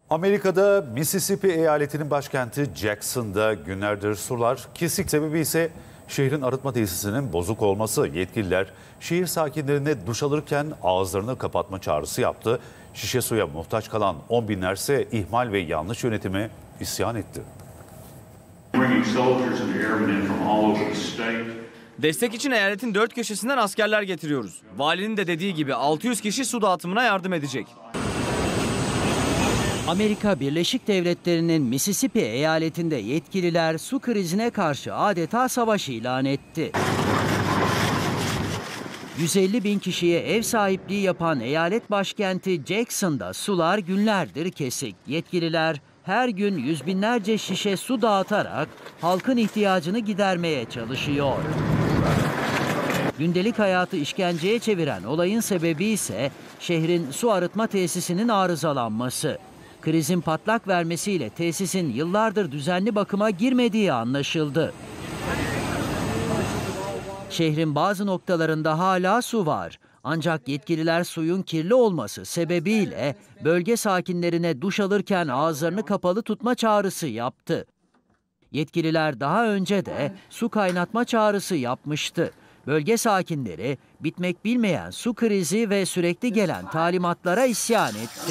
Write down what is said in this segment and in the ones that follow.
Amerika'da Mississippi eyaletinin başkenti Jackson'da günlerdir sular kesik, sebebi ise şehrin arıtma tesisinin bozuk olması. Yetkililer şehir sakinlerine duş alırken ağızlarını kapatma çağrısı yaptı. Şişe suya muhtaç kalan on binlerse ihmal ve yanlış yönetime isyan etti. Destek için eyaletin dört köşesinden askerler getiriyoruz. Valinin de dediği gibi 600 kişi su dağıtımına yardım edecek. Amerika Birleşik Devletleri'nin Mississippi eyaletinde yetkililer su krizine karşı adeta savaş ilan etti. 150 bin kişiye ev sahipliği yapan eyalet başkenti Jackson'da sular günlerdir kesik. Yetkililer her gün yüz binlerce şişe su dağıtarak halkın ihtiyacını gidermeye çalışıyor. Gündelik hayatı işkenceye çeviren olayın sebebi ise şehrin su arıtma tesisinin arızalanması. Krizin patlak vermesiyle tesisin yıllardır düzenli bakıma girmediği anlaşıldı. Şehrin bazı noktalarında hala su var. Ancak yetkililer suyun kirli olması sebebiyle bölge sakinlerine duş alırken ağızlarını kapalı tutma çağrısı yaptı. Yetkililer daha önce de su kaynatma çağrısı yapmıştı. Bölge sakinleri bitmek bilmeyen su krizi ve sürekli gelen talimatlara isyan etti.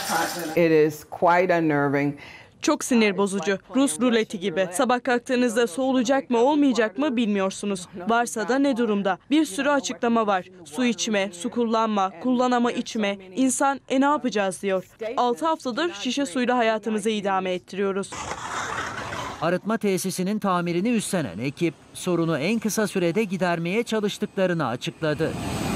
Çok sinir bozucu. Rus ruleti gibi. Sabah kalktığınızda su olacak mı olmayacak mı bilmiyorsunuz. Varsa da ne durumda? Bir sürü açıklama var. Su içme, su kullanma, kullanama içme. İnsan ne yapacağız diyor. 6 haftadır şişe suyla hayatımızı idame ettiriyoruz. Arıtma tesisinin tamirini üstlenen ekip sorunu en kısa sürede gidermeye çalıştıklarını açıkladı.